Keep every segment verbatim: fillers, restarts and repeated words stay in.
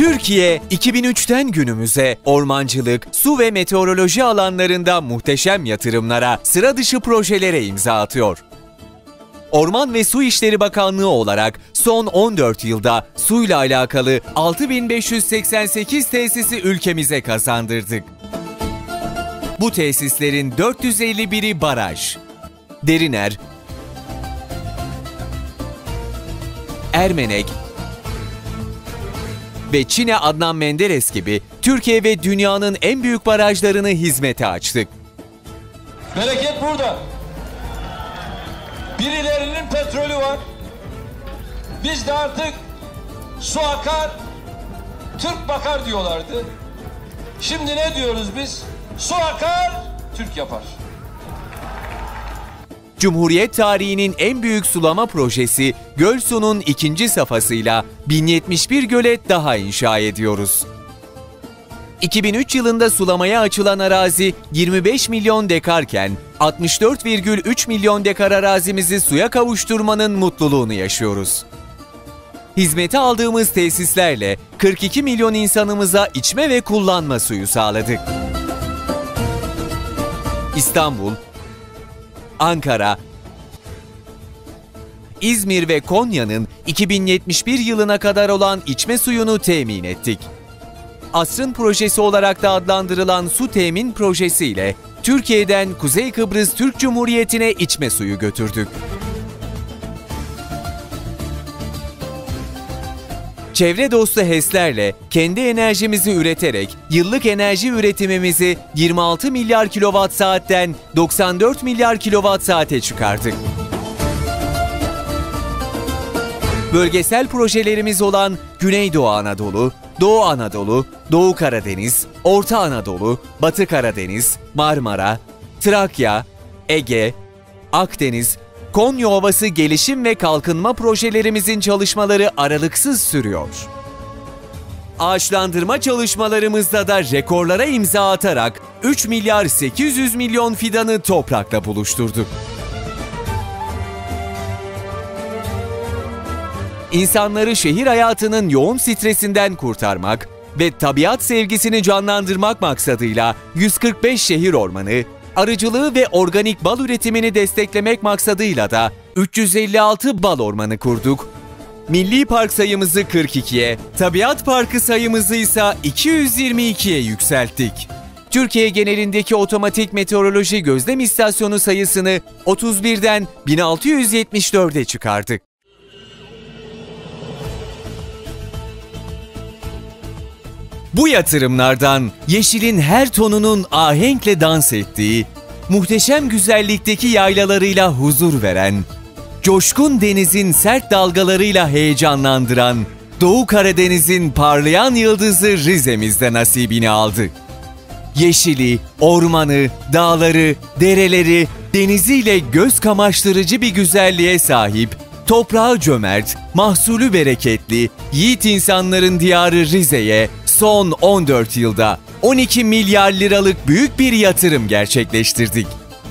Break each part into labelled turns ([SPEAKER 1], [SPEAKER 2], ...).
[SPEAKER 1] Türkiye, iki bin üçten günümüze ormancılık, su ve meteoroloji alanlarında muhteşem yatırımlara, sıra dışı projelere imza atıyor. Orman ve Su İşleri Bakanlığı olarak son on dört yılda suyla alakalı altı bin beş yüz seksen sekiz tesisi ülkemize kazandırdık. Bu tesislerin dört yüz elli biri baraj. Deriner, Ermenek ve Çin'e Adnan Menderes gibi Türkiye ve dünyanın en büyük barajlarını hizmete açtık.
[SPEAKER 2] Bereket burada. Birilerinin petrolü var. Biz de artık su akar, Türk bakar diyorlardı. Şimdi ne diyoruz biz? Su akar, Türk yapar.
[SPEAKER 1] Cumhuriyet tarihinin en büyük sulama projesi Gölsu'nun ikinci safhasıyla bin yetmiş bir gölet daha inşa ediyoruz. iki bin üç yılında sulamaya açılan arazi yirmi beş milyon dekarken altmış dört virgül üç milyon dekar arazimizi suya kavuşturmanın mutluluğunu yaşıyoruz. Hizmete aldığımız tesislerle kırk iki milyon insanımıza içme ve kullanma suyu sağladık. İstanbul, Ankara, İzmir ve Konya'nın iki bin yetmiş bir yılına kadar olan içme suyunu temin ettik. Asrın projesi olarak da adlandırılan su temin projesiyle Türkiye'den Kuzey Kıbrıs Türk Cumhuriyeti'ne içme suyu götürdük. Çevre dostu HES'lerle kendi enerjimizi üreterek yıllık enerji üretimimizi yirmi altı milyar kilowatt saatten doksan dört milyar kilowatt saate çıkardık. Bölgesel projelerimiz olan Güneydoğu Anadolu, Doğu Anadolu, Doğu Karadeniz, Orta Anadolu, Batı Karadeniz, Marmara, Trakya, Ege, Akdeniz, Konya Ovası gelişim ve kalkınma projelerimizin çalışmaları aralıksız sürüyor. Ağaçlandırma çalışmalarımızda da rekorlara imza atarak üç milyar sekiz yüz milyon fidanı toprakla buluşturduk. İnsanları şehir hayatının yoğun stresinden kurtarmak ve tabiat sevgisini canlandırmak maksadıyla yüz kırk beş şehir ormanı, arıcılığı ve organik bal üretimini desteklemek maksadıyla da üç yüz elli altı bal ormanı kurduk. Milli park sayımızı kırk ikiye, tabiat parkı sayımızı ise iki yüz yirmi ikiye yükselttik. Türkiye genelindeki otomatik meteoroloji gözlem istasyonu sayısını otuz birden bin altı yüz yetmiş dörde çıkardık. Bu yatırımlardan yeşilin her tonunun ahenkle dans ettiği, muhteşem güzellikteki yaylalarıyla huzur veren, coşkun denizin sert dalgalarıyla heyecanlandıran, Doğu Karadeniz'in parlayan yıldızı Rize'mizde nasibini aldı. Yeşili, ormanı, dağları, dereleri, deniziyle göz kamaştırıcı bir güzelliğe sahip, toprağı cömert, mahsulü bereketli, yiğit insanların diyarı Rize'ye son on dört yılda on iki milyar liralık büyük bir yatırım gerçekleştirdik.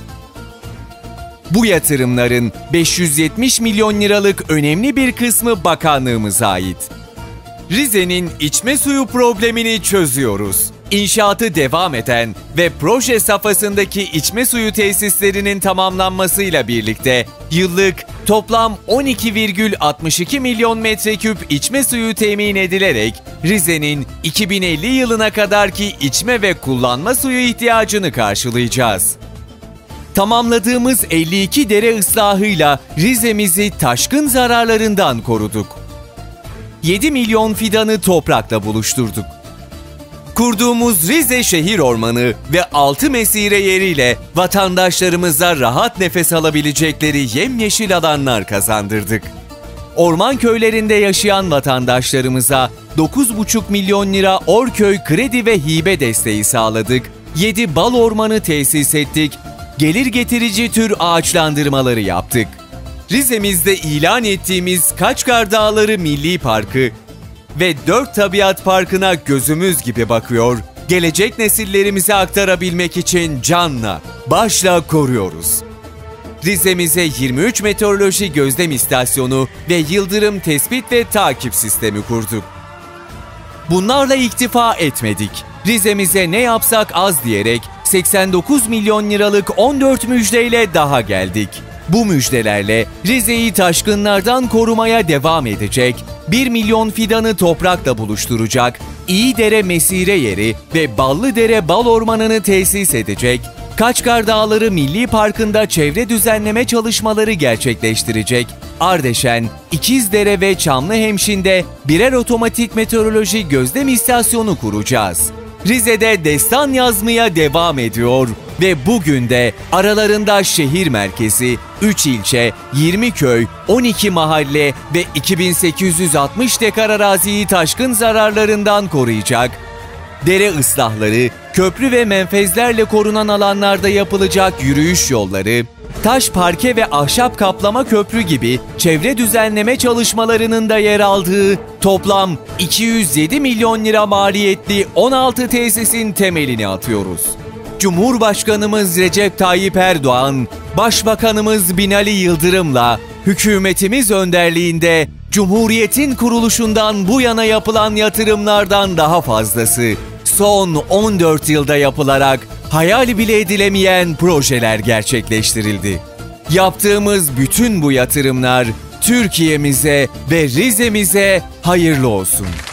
[SPEAKER 1] Bu yatırımların beş yüz yetmiş milyon liralık önemli bir kısmı bakanlığımıza ait. Rize'nin içme suyu problemini çözüyoruz. İnşaatı devam eden ve proje safhasındaki içme suyu tesislerinin tamamlanmasıyla birlikte yıllık toplam on iki virgül altmış iki milyon metreküp içme suyu temin edilerek Rize'nin iki bin elli yılına kadarki içme ve kullanma suyu ihtiyacını karşılayacağız. Tamamladığımız elli iki dere ıslahıyla Rize'mizi taşkın zararlarından koruduk. yedi milyon fidanı toprakla buluşturduk. Kurduğumuz Rize Şehir Ormanı ve altı mesire yeriyle vatandaşlarımıza rahat nefes alabilecekleri yemyeşil alanlar kazandırdık. Orman köylerinde yaşayan vatandaşlarımıza dokuz buçuk milyon lira Orköy kredi ve hibe desteği sağladık, yedi bal ormanı tesis ettik, gelir getirici tür ağaçlandırmaları yaptık. Rize'mizde ilan ettiğimiz Kaçkar Dağları Milli Parkı ve dört Tabiat Parkı'na gözümüz gibi bakıyor, gelecek nesillerimize aktarabilmek için canla, başla koruyoruz. Rize'mize yirmi üç meteoroloji gözlem istasyonu ve yıldırım tespit ve takip sistemi kurduk. bunlarla iktifa etmedik. Rize'mize ne yapsak az diyerek seksen dokuz milyon liralık on dört müjdeyle daha geldik. Bu müjdelerle Rize'yi taşkınlardan korumaya devam edecek, bir milyon fidanı toprakla buluşturacak, İyidere mesire yeri ve Ballıdere bal ormanını tesis edecek, Kaçkar Dağları Milli Parkı'nda çevre düzenleme çalışmaları gerçekleştirecek, Ardeşen, İkizdere ve Çamlıhemşin'de birer otomatik meteoroloji gözlem istasyonu kuracağız. Rize'de destan yazmaya devam ediyor ve bugün de aralarında şehir merkezi, üç ilçe, yirmi köy, on iki mahalle ve iki bin sekiz yüz altmış dekar araziyi taşkın zararlarından koruyacak, dere ıslahları, köprü ve menfezlerle korunan alanlarda yapılacak yürüyüş yolları, taş parke ve ahşap kaplama köprü gibi çevre düzenleme çalışmalarının da yer aldığı toplam iki yüz yedi milyon lira maliyetli on altı tesisin temelini atıyoruz. Cumhurbaşkanımız Recep Tayyip Erdoğan, Başbakanımız Binali Yıldırım'la hükümetimiz önderliğinde Cumhuriyet'in kuruluşundan bu yana yapılan yatırımlardan daha fazlası son on dört yılda yapılarak hayal bile edilemeyen projeler gerçekleştirildi. Yaptığımız bütün bu yatırımlar Türkiye'mize ve Rize'mize hayırlı olsun.